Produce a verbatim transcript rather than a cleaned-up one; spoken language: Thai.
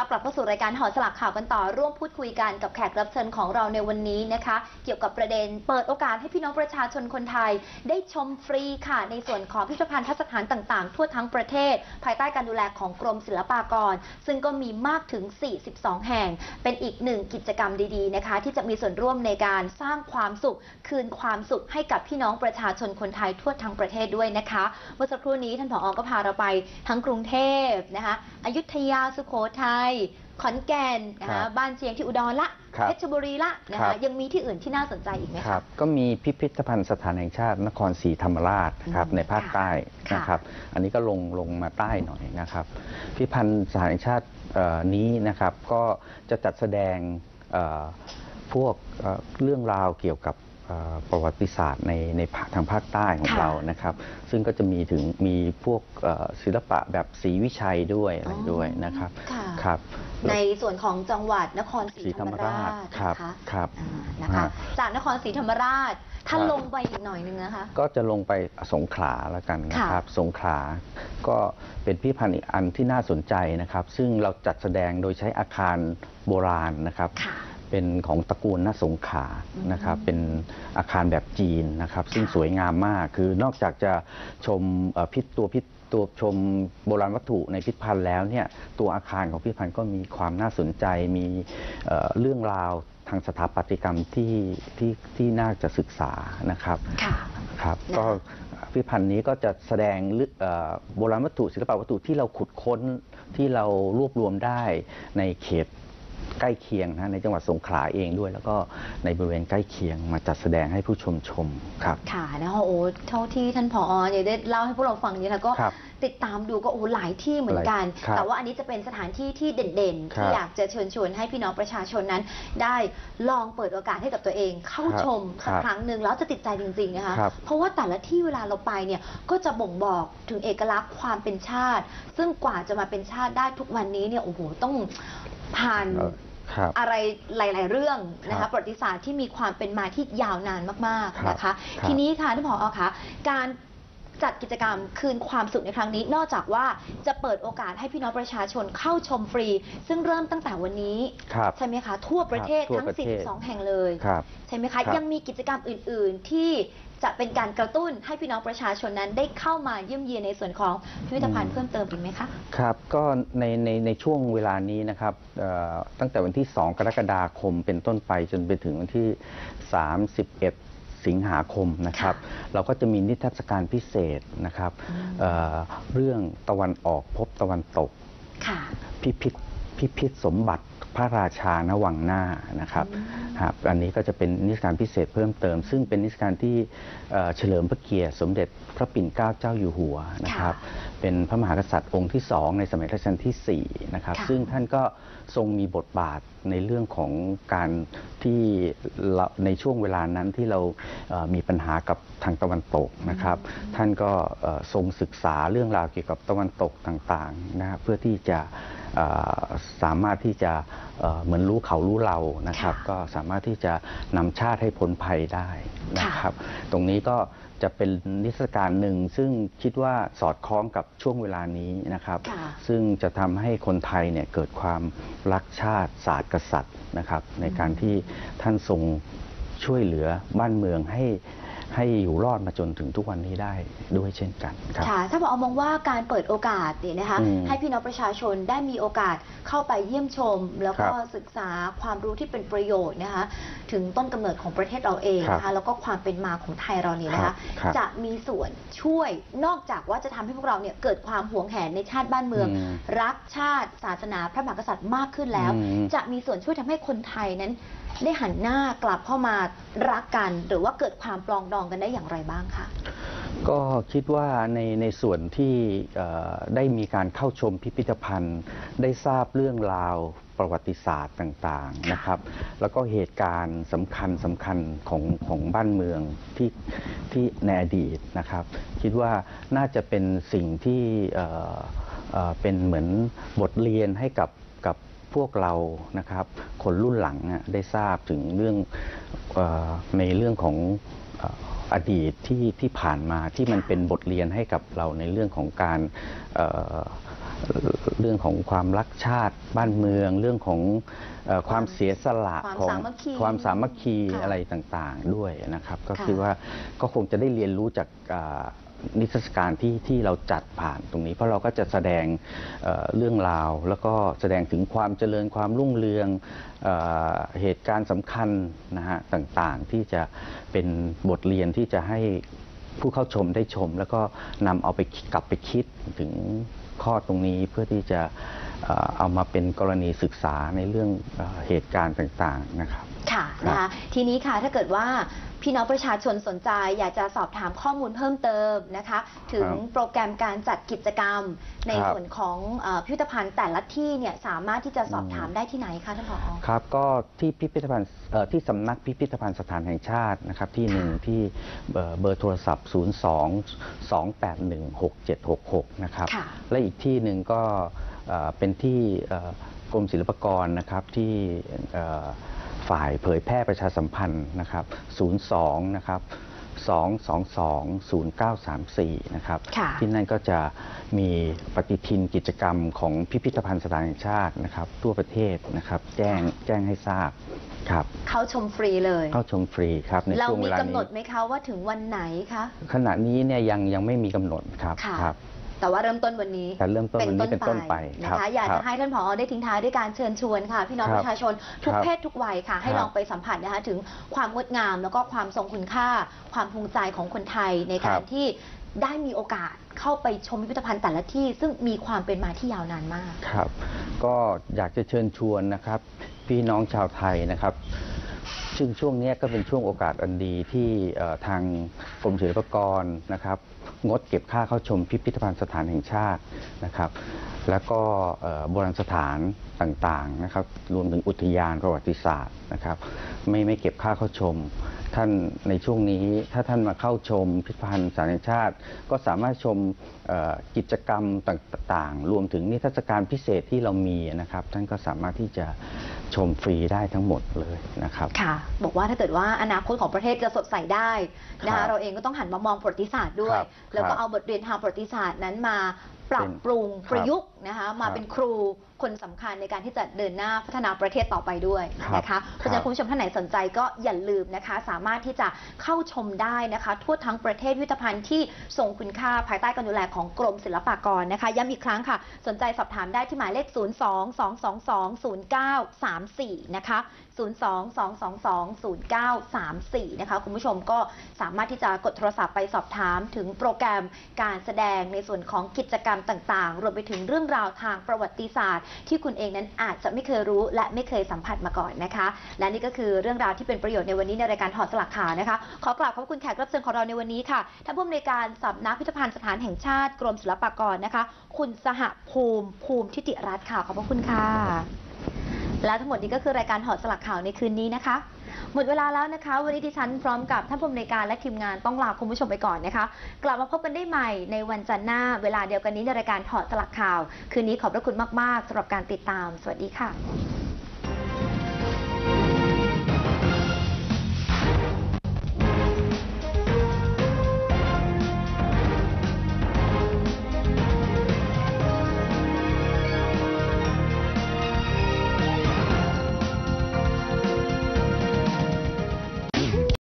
กลับเข้าสู่รายการหอสลักข่าวกันต่อร่วมพูดคุยกันกับแขกรับเชิญของเราในวันนี้นะคะเกี่ยวกับประเด็นเปิดโอกาสให้พี่น้องประชาชนคนไทยได้ชมฟรีค่ะในส่วนของพิพิธภัณฑ์ทัศนต่างๆทั่วทั้งประเทศภายใต้การดูแลของกรมศิลปากรซึ่งก็มีมากถึงสี่สิบสองแห่งเป็นอีกหนึ่งกิจกรรมดีๆนะคะที่จะมีส่วนร่วมในการสร้างความสุขคืนความสุขให้กับพี่น้องประชาชนคนไทยทั่วทั้งประเทศด้วยนะคะเมื่อสักครู่นี้ท่านผอ.ก็พาเราไปทั้งกรุงเทพนะคะอยุธยาสุโขทัยขอนแก่นนะคะบ้านเชียงที่อุดรละเพชรบุรีละนะคะยังมีที่อื่นที่น่าสนใจอีกไหมครับก็มีพิพิธภัณฑ์สถานแห่งชาตินครศรีธรรมราชครับในภาคใต้นะครับอันนี้ก็ลงลงมาใต้หน่อยนะครับพิพิธภัณฑ์สถานแห่งชาตินี้นะครับก็จะจัดแสดงพวกเรื่องราวเกี่ยวกับประวัติศาสตร์ในในทางภาคใต้ของเรานะครับซึ่งก็จะมีถึงมีพวกศิลปะแบบศรีวิชัยด้วยอะไรด้วยนะครับครับในส่วนของจังหวัดนครศรีธรรมราชครับครับนะคะจากนครศรีธรรมราชถ้าลงไปอีกหน่อยนึงนะคะก็จะลงไปสงขลาแล้วกันนะครับสงขลาก็เป็นพิพิธภัณฑ์อีกอันที่น่าสนใจนะครับซึ่งเราจัดแสดงโดยใช้อาคารโบราณนะครับเป็นของตระกูลณสงขลานะครับเป็นอาคารแบบจีนนะครับซึ่งสวยงามมากคือนอกจากจะชมพิษตัวพิษตัวชมโบราณวัตถุในพิพิธภัณฑ์แล้วเนี่ยตัวอาคารของพิพิธภัณฑ์ก็มีความน่าสนใจมีเรื่องราวทางสถาปัตยกรรมที่ที่ที่น่าจะศึกษานะครับครับก็พิพิธภัณฑ์นี้ก็จะแสดงโบราณวัตถุศิลปวัตถุที่เราขุดค้นที่เรารวบรวมได้ในเขตใกล้เคียงนะในจังหวัดสงขลาเองด้วยแล้วก็ในบริเวณใกล้เคียงมาจัดแสดงให้ผู้ชมชมครับค่ะนะคะโอ้เท่าที่ท่านผอ.เนี่ยได้เล่าให้พวกเราฟังนี้แล้วก็ติดตามดูก็โอ้หลายที่เหมือนกันแต่ว่าอันนี้จะเป็นสถานที่ที่เด่นๆที่อยากจะเชิญชวนให้พี่น้องประชาชนนั้นได้ลองเปิดโอกาสให้กับตัวเองเข้าชมสักครั้งหนึ่งแล้วจะติดใจจริงๆนะคะเพราะว่าแต่ละที่เวลาเราไปเนี่ยก็จะบ่งบอกถึงเอกลักษณ์ความเป็นชาติซึ่งกว่าจะมาเป็นชาติได้ทุกวันนี้เนี่ยโอ้โหต้องผ่านอะไรหลายๆเรื่องนะคะประวัติศาสตร์ที่มีความเป็นมาที่ยาวนานมากๆนะคะทีนี้ค่ะท่านผอ.คะการจัดกิจกรรมคืนความสุขในครั้งนี้นอกจากว่าจะเปิดโอกาสให้พี่น้องประชาชนเข้าชมฟรีซึ่งเริ่มตั้งแต่วันนี้ใช่ไหมคะทั่วประเทศทั้งสิบสองแห่งเลยใช่ไหมคะยังมีกิจกรรมอื่นๆที่จะเป็นการกระตุ้นให้พี่น้องประชาชนนั้นได้เข้ามาเยี่ยมเยียนในส่วนของพิพิธภัณฑ์เพิ่มเติมอีกไหมคะครับก็ในในในช่วงเวลานี้นะครับตั้งแต่วันที่สองกรกฎาคมเป็นต้นไปจนไปถึงวันที่สามสิบเอ็ดสิงหาคมนะครับเราก็จะมีนิทรรศการพิเศษนะครับ เ, เรื่องตะวันออกพบตะวันตกพิพิธพิพิธสมบัติพระราชาณวังหน้านะครับอันนี้ก็จะเป็นนิทรรศการพิเศษเพิ่มเติมซึ่งเป็นนิทรรศการที่เฉลิมพระเกียรติสมเด็จพระปิ่นเกล้าเจ้าอยู่หัวนะครับเป็นพระมหากษัตริย์องค์ที่สองในสมัยรัชกาลที่สี่นะครับซึ่งท่านก็ทรงมีบทบาทในเรื่องของการที่ในช่วงเวลานั้นที่เรามีปัญหากับทางตะวันตกนะครับท่านก็ทรงศึกษาเรื่องราวเกี่ยวกับตะวันตกต่างๆนะเพื่อที่จะสามารถที่จะเหมือนรู้เขารู้เรานะครับก็สามารถที่จะนำชาติให้พ้นภัยได้นะครับตรงนี้ก็จะเป็นนิทรรศการหนึ่งซึ่งคิดว่าสอดคล้องกับช่วงเวลานี้นะครับซึ่งจะทำให้คนไทยเนี่ยเกิดความรักชาติศาสตร์กษัตริย์นะครับในการที่ท่านทรงช่วยเหลือบ้านเมืองให้ให้อยู่รอดมาจนถึงทุกวันนี้ได้ด้วยเช่นกันครับค่ะถ้าบอกเอามองว่าการเปิดโอกาสเนี่ยนะคะให้พี่น้องประชาชนได้มีโอกาสเข้าไปเยี่ยมชมแล้วก็ศึกษาความรู้ที่เป็นประโยชน์นะคะถึงต้นกำเนิดของประเทศเราเองนะคะแล้วก็ความเป็นมาของไทยเราเนี่ยนะคะจะมีส่วนช่วยนอกจากว่าจะทำให้พวกเราเนี่ยเกิดความหวงแหนในชาติบ้านเมืองรักชาติศาสนาพระมหากษัตริย์มากขึ้นแล้วจะมีส่วนช่วยทำให้คนไทยนั้นได้หันหน้ากลับเข้ามารักกันหรือว่าเกิดความปรองดองกันได้อย่างไรบ้างคะก็คิดว่าในในส่วนที่ได้มีการเข้าชมพิพิธภัณฑ์ได้ทราบเรื่องราวประวัติศาสตร์ต่างๆนะครับแล้วก็เหตุการณ์สำคัญสำคัญของของบ้านเมืองที่ที่ในอดีตนะครับคิดว่าน่าจะเป็นสิ่งที่เป็นเหมือนบทเรียนให้กับกับพวกเรานะครับคนรุ่นหลังได้ทราบถึงเรื่องในเรื่องของอดีตที่ที่ผ่านมาที่มันเป็นบทเรียนให้กับเราในเรื่องของการเรื่องของความรักชาติบ้านเมืองเรื่องของเอ่อความเสียสละความของสามัคคีความสามัคคีค่ะอะไรต่างๆด้วยนะครับก็ค่ะคิดว่าก็คงจะได้เรียนรู้จากอ่านิทรรศการที่ที่เราจัดผ่านตรงนี้ เพราะเราก็จะแสดงเอ่อเรื่องราว แล้วก็แสดงถึงความเจริญความรุ่งเรืองเอ่อเหตุการณ์สำคัญนะฮะต่างๆ ที่จะเป็นบทเรียนที่จะให้ผู้เข้าชมได้ชม แล้วก็นำเอาไปกลับไปคิดถึงข้อตรงนี้เพื่อที่จะเอ่อเอามาเป็นกรณีศึกษาในเรื่องเอ่อเหตุการณ์ต่างๆนะครับค่ะนะคะทีนี้ค่ะถ้าเกิดว่าพี่น้องประชาชนสนใจอยากจะสอบถามข้อมูลเพิ่มเติมนะคะถึงโปรแกรมการจัดกิจกรรมในครับส่วนของเอ่อพิพิธภัณฑ์แต่ละที่เนี่ยสามารถที่จะสอบถามได้ที่ไหนคะท่านผอ. ครับก็ที่พิพิธภัณฑ์เอ่อที่สำนักพิพิธภัณฑ์สถานแห่งชาตินะครับที่หนึ่งที่เบอร์เบอร์โทรศัพท์ ศูนย์ สอง สอง แปด หนึ่ง หก เจ็ด หก หก นะครับค่ะและอีกที่หนึ่งก็เอ่อเป็นที่เอ่อกรมศิลปากรนะครับที่เอ่อฝ่ายเผยแพร่ประชาสัมพันธ์นะครับ ศูนย์ สอง นะครับ สอง สอง สอง ศูนย์ เก้า สาม สี่ นะครับค่ะที่นั่นก็จะมีปฏิทินกิจกรรมของพิพิธภัณฑ์สถานแห่งชาตินะครับทั่วประเทศนะครับแจ้งแจ้งให้ทราบครับเข้าชมฟรีเลยเข้าชมฟรีครับในเราช่วงมีเวลากำหนนี้ดไหมคะว่าถึงวันไหนคะขณะนี้เนี่ยยังยังไม่มีกำหนดครับค่ะครับแต่ว่าเริ่มต้นวันนี้แต่เริ่มต้นวันนี้เป็นต้นไปนะครัคะบอยากครัจะบให้ท่านผอได้ทิ้งท้ายด้วยการเชิญชวนค่ะ พี่น้องครับประชาชนทุกครับเพศทุกวัยค่ะ ให้ครับลองไปสัมผัสนะคะถึงความงดงามแล้วก็ความทรงคุณค่า ความภูมิใจของคนไทยในกาครรับที่ได้มีโอกาสเข้าไปชมพิพิธภัณฑ์แต่ละที่ ซึ่งมีความเป็นมาที่ยาวนานมากครับ ก็อยากจะเชิญชวนนะครับ พี่น้องชาวไทยนะครับ ซึ่งช่วงนี้ก็เป็นช่วงโอกาสอันดีที่เอ่อทางกรมศิลปากรนะครับ งดเก็บค่าเข้าชมพิพิธภัณฑ์สถานแห่งชาตินะครับ แล้วก็เอ่อโบราณสถานต่างๆนะครับ รวมถึงอุทยานประวัติศาสตร์นะครับ ไม่ไม่เก็บค่าเข้าชม ท่านในช่วงนี้ถ้าท่านมาเข้าชมพิพิธภัณฑ์สถานแห่งชาติ ก็สามารถชมเอ่อกิจกรรมต่างๆ รวมถึงนิทรรศการพิเศษที่เรามีนะครับ ท่านก็สามารถที่จะชมฟรีได้ทั้งหมดเลยนะครับค่ะ บอกว่าถ้าเกิดว่าอนาคตของประเทศจะสดใสได้นะครัคะบเราเองก็ต้องหันมามองประวัติศาสตร์ด้วยครับแล้วก็ครับเอาบทเรียนทางประวัติศาสตร์นั้นมาปรับเป็นปรุงครับประยุกต์นะคะมาครับเป็นครูคนสำคัญในการที่จะเดินหน้าพัฒนาประเทศต่อไปด้วยครับนะคะเพราะฉะนั้นครับคุณผู้ชมท่านไหนสนใจก็อย่าลืมนะคะ สามารถที่จะเข้าชมได้นะคะ ทั่วทั้งประเทศพิพิธภัณฑ์ที่ทรงคุณค่าภายใต้การดูแลของกรมศิลปากรนะคะย้ำอีกครั้งค่ะ สนใจสอบถามได้ที่หมายเลข ศูนย์ สอง สอง สอง สอง ศูนย์ เก้า สาม สี่ นะคะ ศูนย์ สอง สอง สอง สอง ศูนย์ เก้า สาม สี่ นะคะคุณผู้ชมก็สามารถที่จะกดโทรศัพท์ไปสอบถามถึงโปรแกรมการแสดงในส่วนของกิจกรรมต่างๆ รวมไปถึงเรื่องราวทางประวัติศาสตร์ ที่คุณเองนั้นอาจจะไม่เคยรู้และไม่เคยสัมผัสมาก่อนนะคะ และนี่ก็คือเรื่องราวที่เป็นประโยชน์ในวันนี้ในรายการถอดสลักข่าวนะคะ ขอกราบขอบคุณแขกรับเชิญของเราในวันนี้ค่ะท่านผู้อำนวยการสำนักพิพิธภัณฑ์สถานแห่งชาติกรมศิลปากรนะคะ คุณสหภูมิภูมิทิติรัตน์ค่ะขอบพระคุณค่ะ และทั้งหมดนี้ก็คือรายการถอดสลักข่าวในคืนนี้นะคะ หมดเวลาแล้วนะคะ วันนี้ดิฉันพร้อมกับท่านผู้อำนวยการและทีมงานต้องลาคุณผู้ชมไปก่อนนะคะ กลับมาพบกันได้ใหม่ในวันจันทร์หน้าเวลาเดียวกันนี้ในรายการถอดสลักข่าว คืนนี้ขอบพระคุณมากๆสำหรับการติดตาม สวัสดีค่ะ